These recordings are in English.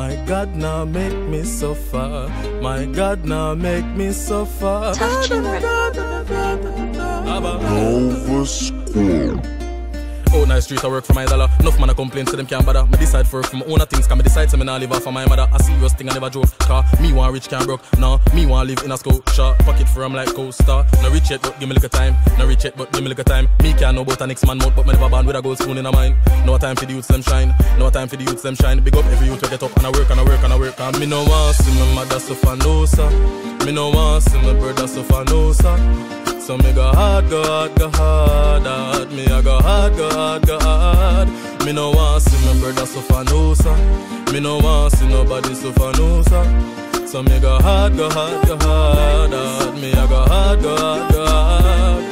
My God, now make me suffer. My God, now make me suffer. Nova Squad. Out nice street I work for my dollar. Enough man I complain to them can't bother. Me decide for work for my own things. Can me decide to me not live off for my mother. A serious thing I never joke. Car me want rich can't broke. No, me want live in a scotia. Pocket for him like coaster. No rich yet but give me little time. No rich yet but give me little time. Me can't know about a next man mouth but me never born with a gold spoon in a mind. No time for the youths them shine. No time for the youths them shine. Big up every youth to get up and I work and I work and I work. And me no want see my mother suffer no sir. Me no want see my brother suffer no sir. So me go hard, go hard, go hard, hard. Me I go hard, go hard, go hard. Me no want see my brother suffer no sir. Me no want see nobody suffer no sir. So me go hard, go hard, go hard, hard. Me I go hard, go hard, go hard.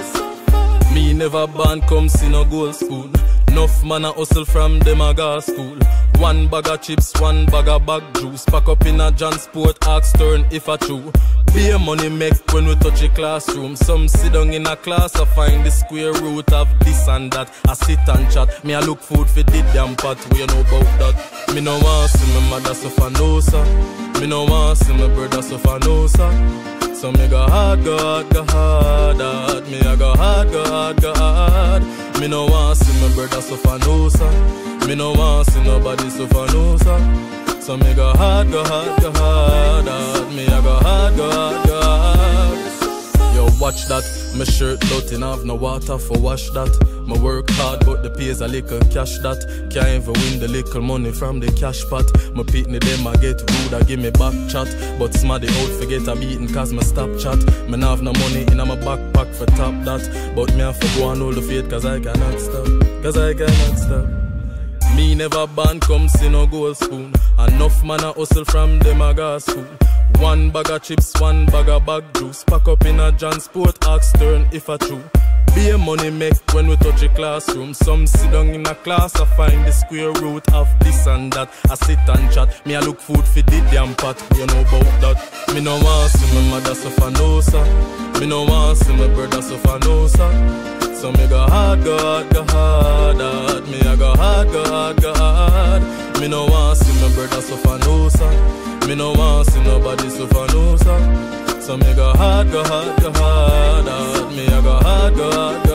Me never born come see no gold spoon. Enough man a hustle from them a go school. One bag of chips, one bag of bag juice. Pack up in a Jansport, ask turn if I true. Be a money make when we touch a classroom. Some sit down in a class, I find the square root of this and that. I sit and chat, me I look food for the damn pot. We know about that. Me no want see my mother suffer no sir. Me no want see my brother suffer no sir. So me go hard, go hard, go hard, hard. Me I go hard, go hard, go hard. Me no want see my brother suffer no sir. Me no want see nobody suffer no sir. So me go hard, go hard, go hard, hard. Me I go hard, go hard, go hard. Yo, watch that. My shirt dirty and have no water for wash that. My work hard but the pay is a little cash that. Can't even win the little money from the cash pot. My pitney them I get rude, I give me back chat. But smarty out forget a beating cause my stop chat. Me nah have no money in my backpack for top that. But me have to go and hold the faith cause I cannot stop. Cause I cannot stop. Me never born come see no gold spoon. Enough man a hustle from them a go school. One bag of chips, one bag of bag juice. Pack up in a Jansport, ask turn if I true. Be a money make when we touch a classroom. Some sit down in a class, I find the square root of this and that. I sit and chat, me I look food for the damn pot. You know about that. Me no want see my mother suffer no sir. Me no want see my brother suffer no sir. So me go hard, go hard, go hard, hard. Me I go hard, go hard, go hard. Me no want see my brother suffer no sir. Me no want see nobody suffer no sir. So me go hard, go hard, go hard, hard. Me I go hard, go hard, go hard.